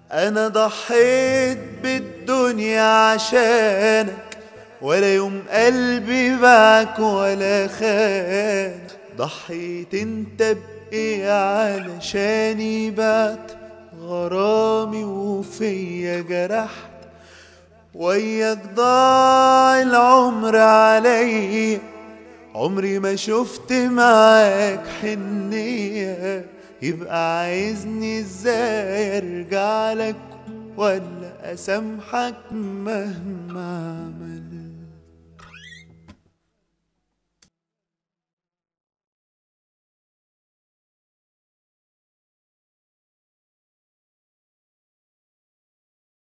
انا ضحيت بالدنيا عشانك، ولا يوم قلبي باعك ولا خان. ضحيت انت بايه علشاني؟ بعت غرامي وفيا جرحت، وياك ضاع العمر عليا. عمري ما شفت معاك حنية، يبقى عايزني ازاي ارجع لك ولا اسامحك مهما عملت؟